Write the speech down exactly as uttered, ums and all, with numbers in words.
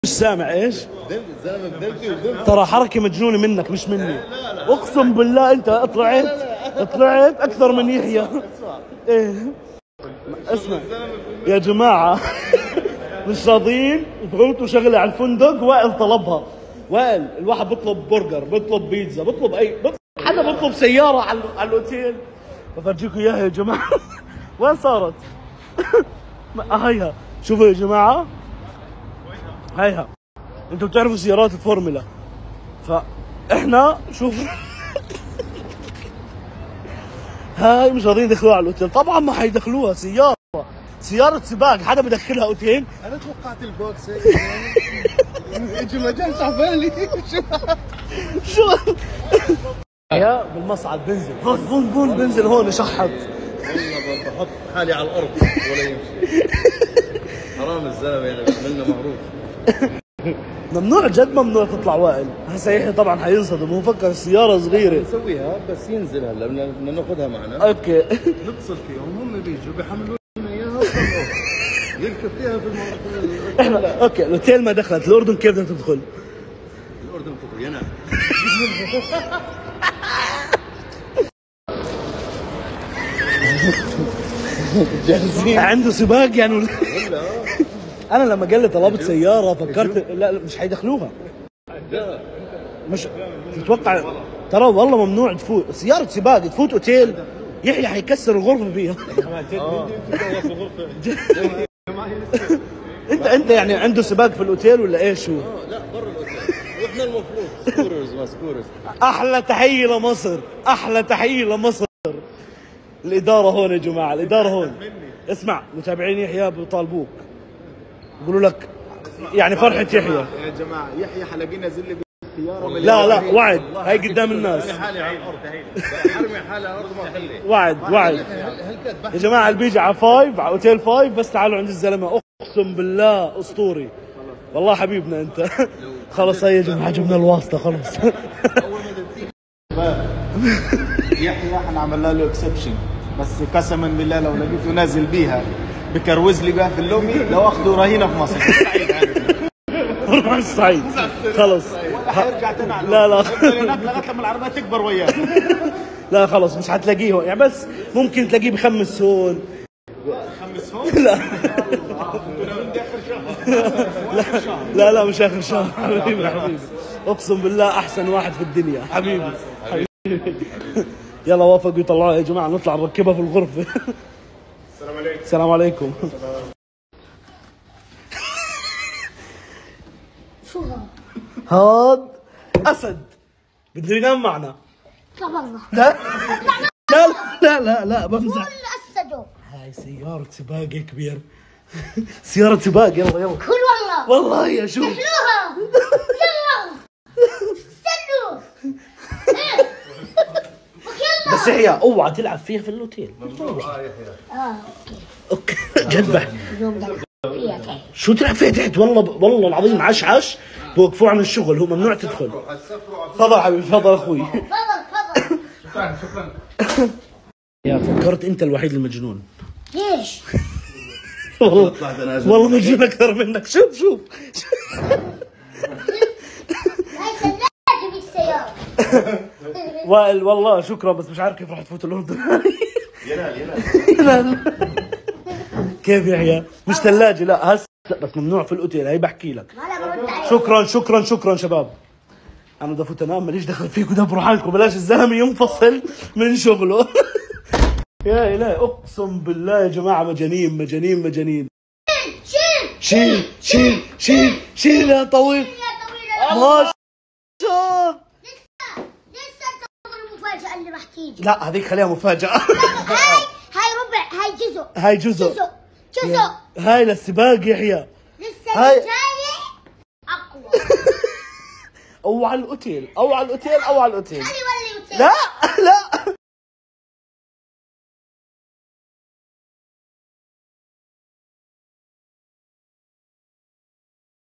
مش سامع ايش؟ الزلمه بدلتي ترى حركه مجنونه منك مش مني. اقسم بالله انت طلعت طلعت اكثر من يحيى. ايه اسمع يا جماعه مش راضيين. فهمتوا شغله على الفندق. وائل طلبها. وائل الواحد بيطلب برجر، بيطلب بيتزا، بيطلب اي بيطلب حدا بيطلب سياره على على الاوتيل. بفرجيكم اياها يا جماعه. وين صارت؟ هيها شوفوا يا جماعه، هيها انتوا بتعرفوا سيارات الفورمولا، فاحنا شوف هاي مش راضيين يدخلوها على الاوتيل. طبعا ما حيدخلوها، سياره سياره سباق حدا بدخلها اوتيل. انا توقعت البوكس اجى ما جاش على بالي. شو يا بالمصعد بنزل هون بون بون بنزل هون شحط. والله بحط حالي على الارض ولا يمشي. حرام الزلمه يعني منه معروف. ممنوع جد ممنوع تطلع وائل. هسه يحيى طبعا حينصدم، هو فكر السياره صغيره. نسويها بس ينزل هلا بدنا ناخذها معنا. اوكي نتصل فيهم هم بيجوا بيحملوا لنا اياها وطلعوها يركب فيها في الموضوع. احنا اوكي الاوتيل ما دخلت، الاردن كيف بدها تدخل؟ الاردن تدخل ينام. جاهزين عنده سباق يعني ولا؟ انا لما قال لي طلبت سياره فكرت لا, لا مش حيدخلوها. مش تتوقع ترى والله ممنوع تفوت سياره سباق، تفوت اوتيل يحيى حيكسر الغرفه فيها. انت انت يعني عنده سباق في الاوتيل ولا ايش هو؟ اه لا برا الاوتيل واحنا المفروض سكوررز ما سكوررز. احلى تحيه لمصر، احلى تحيه لمصر. الاداره هون يا جماعه، الاداره هون. اسمع متابعين يحيى بيطالبوك بيقولوا لك يعني فرحه يحيى. يا جماعه يحيى حلاقي نازل لي بالخياره. لا لا وعد هاي قدام الناس. ارمي حالي على الارض، ارمي حالي على الارض ما اخليه. وعد وعد يا جماعه اللي بيجي على فايف على اوتيل فايف بس تعالوا عند الزلمه، اقسم بالله اسطوري والله حبيبنا انت. خلص هي يا جماعه جبنا الواسطه خلص. يحيى احنا عملنا له اكسبشن بس قسما بالله لو لقيته نازل بيها بكروز لي بها في اللومي لو اخذوا رهينه في مصر. روح الصعيد خلص ولا حيرجع تاني على لا لا لغايه لما العربيه تكبر وياه. لا خلص مش حتلاقيه هون يعني، بس ممكن تلاقيه بخمس هون. خمس هون؟ لا لا لا لا مش اخر شهر. حبيبي حبيبي اقسم بالله احسن واحد في الدنيا حبيبي حبيبي. يلا وافقوا يطلعوها يا جماعه نطلع نركبها في الغرفه. السلام عليكم. السلام عليكم. شو هذا؟ هاد اسد بده ينام معنا. اطلع برا. لا لا لا لا لا بمزح. كل اسده. هاي سيارة سباق يا كبير. سيارة سباق يلا يلا. كل والله. والله يا شوف. احلوها. يلا. استنوا. ايه. يلا. بس يحيى اوعى تلعب فيها في الاوتيل. اه اوكي جذبح. اليوم بدك فيها تحت. شو تلعب فيها تحت؟ والله والله العظيم عشعش بوقفوه عن الشغل، هو ممنوع تدخل. تفضل حبيبي تفضل اخوي. تفضل تفضل. شكرا شكرا. يا فكرت انت الوحيد المجنون. ليش؟ والله والله مجنون اكثر منك. شوف شوف هاي ثلاجة بالسيارة. وائل والله شكرا بس مش عارف كيف راح تفوت الاردن. ينال ينال. كيف يحيى؟ مش ثلاجه لا هسه بس ممنوع في الاوتيل. هي بحكي لك. هلا برد عليك. شكرا شكرا شكرا شباب. انا بدي افوت انام ماليش دخل فيكم، دبروا حالكم بلاش الزلمه ينفصل من شغله. يا الهي اقسم بالله يا جماعه مجانين مجانين مجانين. شيل شيل شيل شيل شيل يا طويل. يا طويلة. ما شاء لسه لسه انتظر المفاجأة اللي راح تيجي. لا هذيك خليها مفاجأة. هاي هاي ربع هاي جزء. هاي جزء جزء جزء. هاي للسباق يحيى. لسه هاي- اللي جاية أقوى. او على الاوتيل او على الاوتيل او على الاوتيل. خلي ولي وتسيب. لا لا